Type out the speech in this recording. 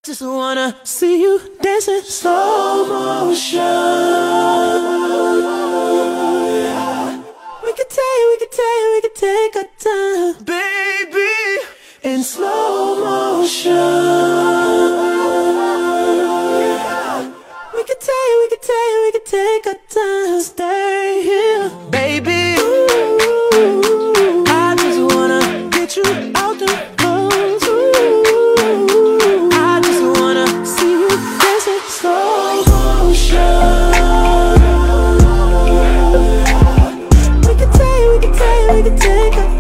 just wanna see you dancing slow motion. We could take our time, baby, in slow motion. We could take our time, stay here, baby. Ooh, I just wanna get you out the clothes. Ooh, I just wanna see you dancing slow motion. We could take our